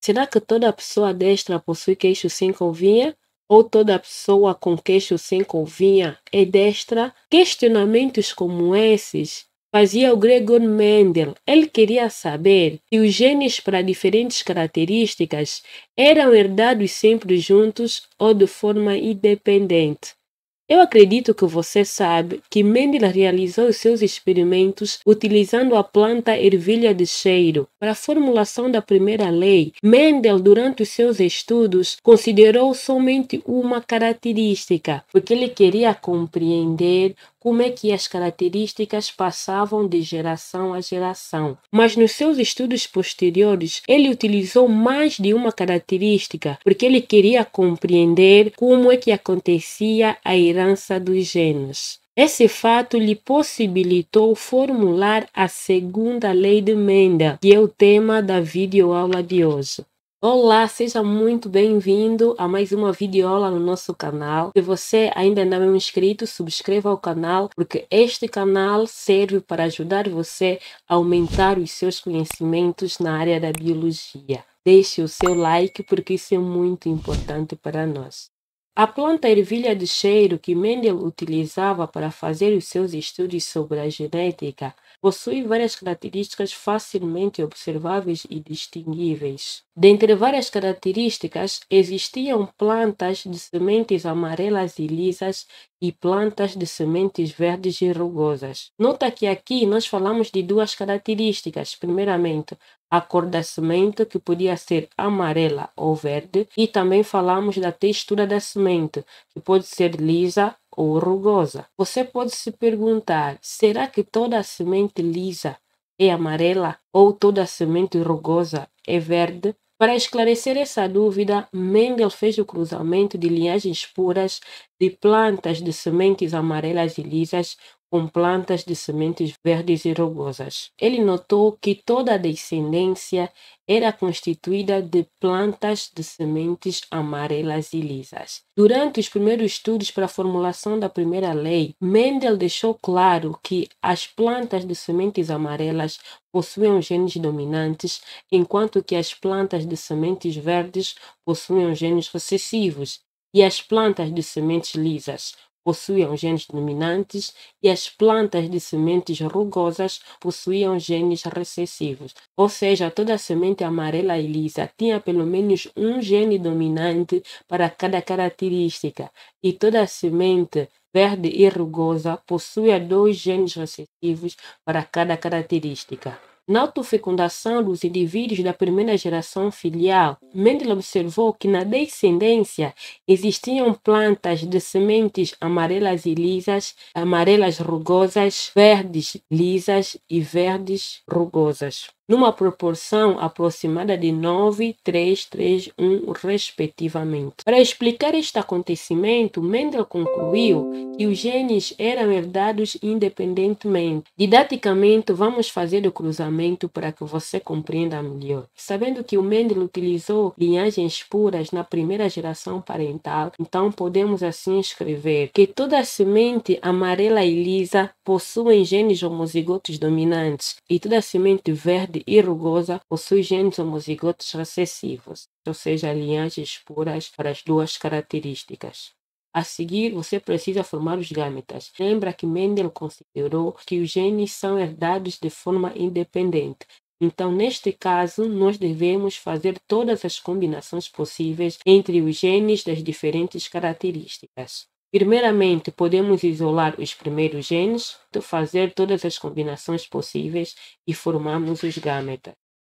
Será que toda pessoa destra possui queixo sem covinha? Ou toda pessoa com queixo sem covinha é destra? Questionamentos como esses fazia o Gregor Mendel. Ele queria saber se os genes para diferentes características eram herdados sempre juntos ou de forma independente. Eu acredito que você sabe que Mendel realizou os seus experimentos utilizando a planta ervilha de cheiro. Para a formulação da primeira lei, Mendel, durante os seus estudos, considerou somente uma característica, porque ele queria compreender como é que as características passavam de geração a geração. Mas nos seus estudos posteriores, ele utilizou mais de uma característica, porque ele queria compreender como é que acontecia a herança dos genes. Esse fato lhe possibilitou formular a segunda lei de Mendel, que é o tema da videoaula de hoje. Olá, seja muito bem-vindo a mais uma videoaula no nosso canal. Se você ainda não é um inscrito, subscreva o canal, porque este canal serve para ajudar você a aumentar os seus conhecimentos na área da biologia. Deixe o seu like, porque isso é muito importante para nós. A planta ervilha de cheiro que Mendel utilizava para fazer os seus estudos sobre a genética possui várias características facilmente observáveis e distinguíveis. Dentre várias características, existiam plantas de sementes amarelas e lisas e plantas de sementes verdes e rugosas. Nota que aqui nós falamos de duas características. Primeiramente, a cor da semente, que podia ser amarela ou verde, e também falamos da textura da semente, que pode ser lisa ou rugosa. Você pode se perguntar, será que toda a semente lisa é amarela ou toda a semente rugosa é verde? Para esclarecer essa dúvida, Mendel fez o cruzamento de linhagens puras de plantas de sementes amarelas e lisas com plantas de sementes verdes e rugosas. Ele notou que toda a descendência era constituída de plantas de sementes amarelas e lisas. Durante os primeiros estudos para a formulação da primeira lei, Mendel deixou claro que as plantas de sementes amarelas possuem genes dominantes, enquanto que as plantas de sementes verdes possuem genes recessivos, e as plantas de sementes lisas possuíam genes dominantes e as plantas de sementes rugosas possuíam genes recessivos. Ou seja, toda semente amarela e lisa tinha pelo menos um gene dominante para cada característica, e toda semente verde e rugosa possuía 2 genes recessivos para cada característica. Na autofecundação dos indivíduos da primeira geração filial, Mendel observou que na descendência existiam plantas de sementes amarelas e lisas, amarelas rugosas, verdes lisas e verdes rugosas, numa proporção aproximada de 9, 3, 3, 1, respectivamente. Para explicar este acontecimento, Mendel concluiu que os genes eram herdados independentemente. Didaticamente, vamos fazer o cruzamento para que você compreenda melhor. Sabendo que o Mendel utilizou linhagens puras na primeira geração parental, então podemos assim escrever que toda a semente amarela e lisa possuem genes homozigotos dominantes e toda a semente verde e rugosa possui genes homozigotos recessivos, ou seja, linhagens puras para as duas características. A seguir, você precisa formar os gametas. Lembra que Mendel considerou que os genes são herdados de forma independente. Então, neste caso, nós devemos fazer todas as combinações possíveis entre os genes das diferentes características. Primeiramente, podemos isolar os primeiros genes, fazer todas as combinações possíveis e formarmos os gametas.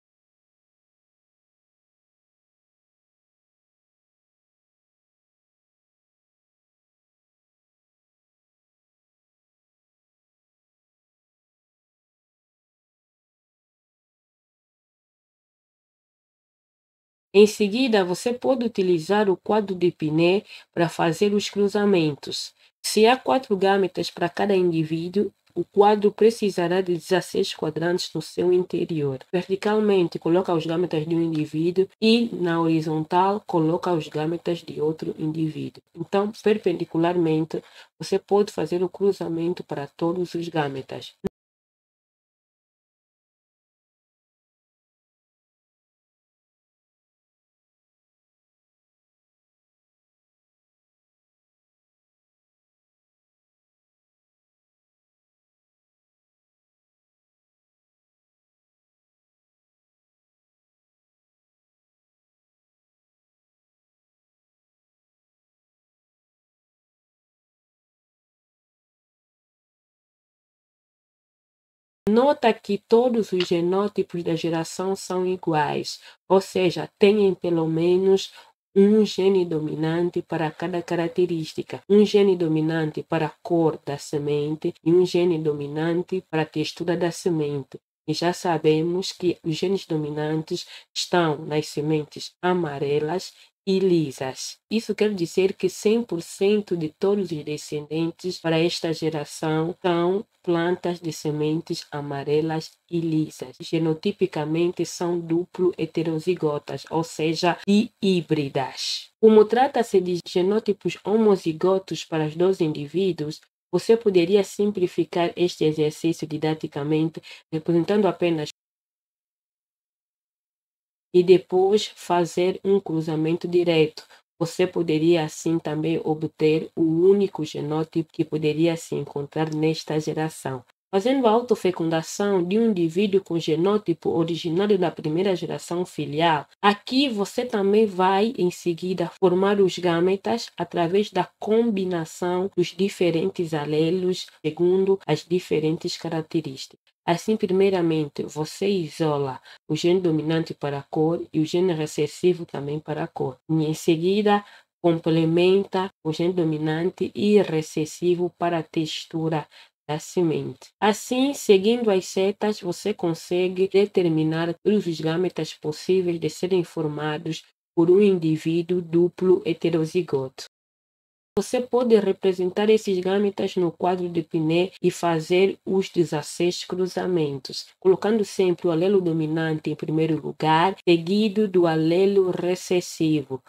Em seguida, você pode utilizar o quadro de Pinet para fazer os cruzamentos. Se há 4 gametas para cada indivíduo, o quadro precisará de 16 quadrantes no seu interior. Verticalmente, coloca os gametas de um indivíduo e na horizontal, coloca os gametas de outro indivíduo. Então, perpendicularmente, você pode fazer o cruzamento para todos os gametas. Nota que todos os genótipos da geração são iguais, ou seja, têm pelo menos um gene dominante para cada característica, um gene dominante para a cor da semente e um gene dominante para a textura da semente. E já sabemos que os genes dominantes estão nas sementes amarelas e lisas. Isso quer dizer que 100% de todos os descendentes para esta geração são plantas de sementes amarelas e lisas. Genotipicamente são duplo heterozigotas, ou seja, híbridas. Como trata-se de genótipos homozigotos para os dois indivíduos, você poderia simplificar este exercício didaticamente, representando apenas e depois fazer um cruzamento direto. Você poderia assim também obter o único genótipo que poderia se encontrar nesta geração. Fazendo a autofecundação de um indivíduo com genótipo originário da primeira geração filial, aqui você também vai em seguida formar os gametas através da combinação dos diferentes alelos segundo as diferentes características. Assim, primeiramente, você isola o gene dominante para a cor e o gene recessivo também para a cor. E em seguida, complementa o gene dominante e recessivo para a textura da semente. Assim, seguindo as setas, você consegue determinar todos os gametas possíveis de serem formados por um indivíduo duplo heterozigoto. Você pode representar esses gametas no quadro de Pinel e fazer os 16 cruzamentos, colocando sempre o alelo dominante em primeiro lugar, seguido do alelo recessivo.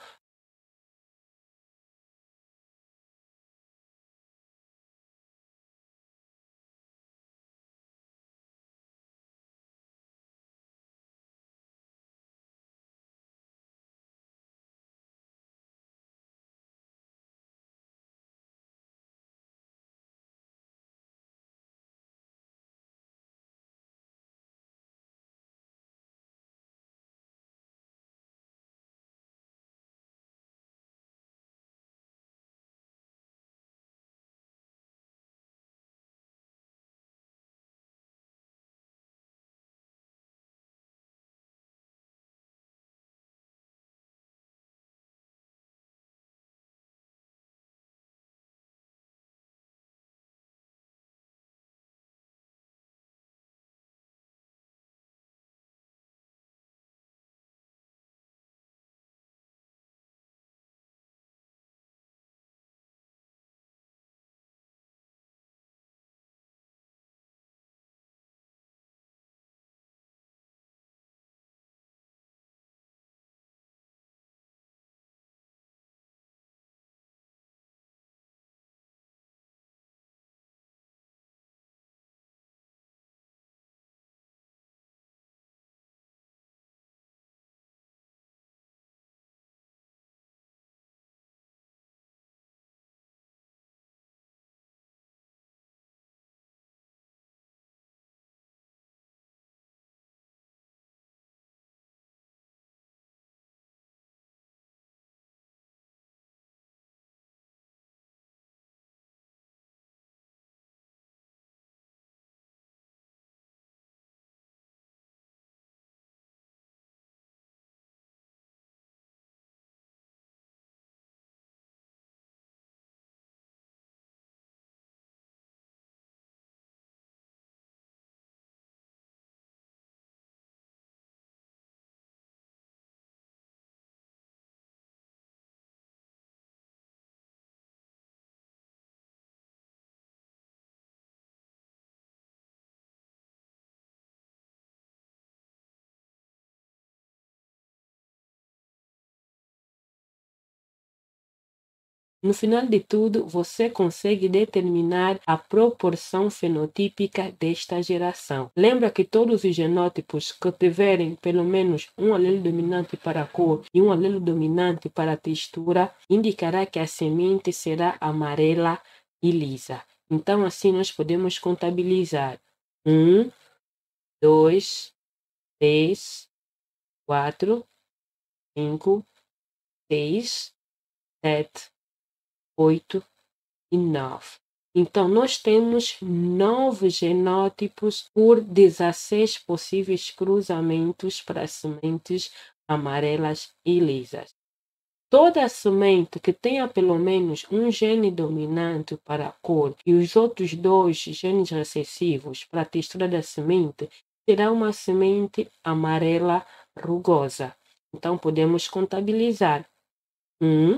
No final de tudo, você consegue determinar a proporção fenotípica desta geração. Lembra que todos os genótipos que tiverem pelo menos um alelo dominante para a cor e um alelo dominante para a textura, indicará que a semente será amarela e lisa. Então, assim, nós podemos contabilizar 1, 2, 3, 4, 5, 6, 7, 8 e 9. Então, nós temos 9 genótipos por 16 possíveis cruzamentos para sementes amarelas e lisas. Toda semente que tenha pelo menos um gene dominante para a cor e os outros 2 genes recessivos para a textura da semente será uma semente amarela rugosa. Então, podemos contabilizar 1,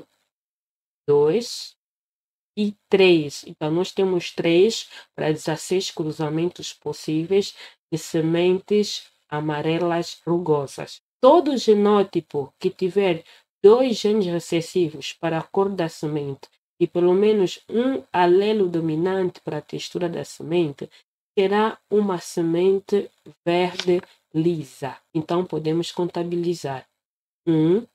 2 e 3. Então, nós temos 3 para 16 cruzamentos possíveis de sementes amarelas rugosas. Todo genótipo que tiver 2 genes recessivos para a cor da semente e pelo menos um alelo dominante para a textura da semente será uma semente verde lisa. Então, podemos contabilizar 1,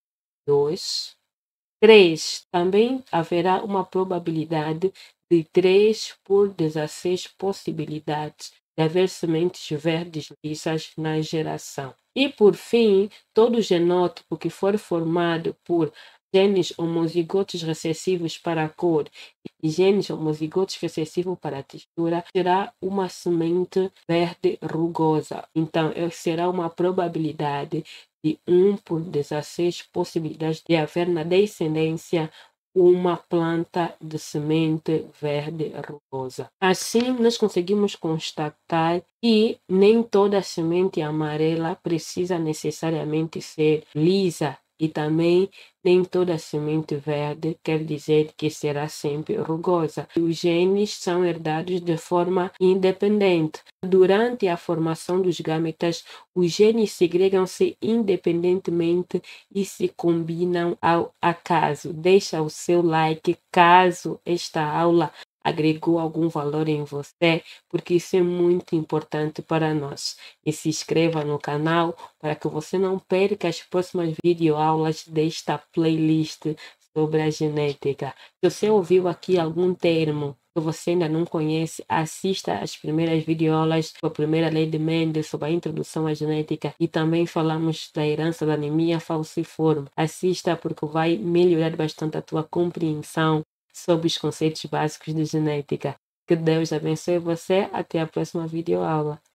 2, 3. Também haverá uma probabilidade de 3 por 16 possibilidades de haver sementes verdes lisas na geração. E, por fim, todo genótipo que for formado por genes homozigotos recessivos para a cor e genes homozigotos recessivos para a textura será uma semente verde rugosa. Então, será uma probabilidade de 1 por 16 possibilidades de haver na descendência uma planta de semente verde rugosa. Assim, nós conseguimos constatar que nem toda semente amarela precisa necessariamente ser lisa e também nem toda semente verde quer dizer que será sempre rugosa. Os genes são herdados de forma independente. Durante a formação dos gametas, os genes segregam-se independentemente e se combinam ao acaso. Deixa o seu like caso esta aula agregou algum valor em você, porque isso é muito importante para nós. E se inscreva no canal para que você não perca as próximas videoaulas desta playlist sobre a genética. Se você ouviu aqui algum termo que você ainda não conhece, assista as primeiras videoaulas sobre a primeira lei de Mendel, sobre a introdução à genética e também falamos da herança da anemia falciforme. Assista porque vai melhorar bastante a tua compreensão sobre os conceitos básicos de genética. Que Deus abençoe você. Até a próxima videoaula.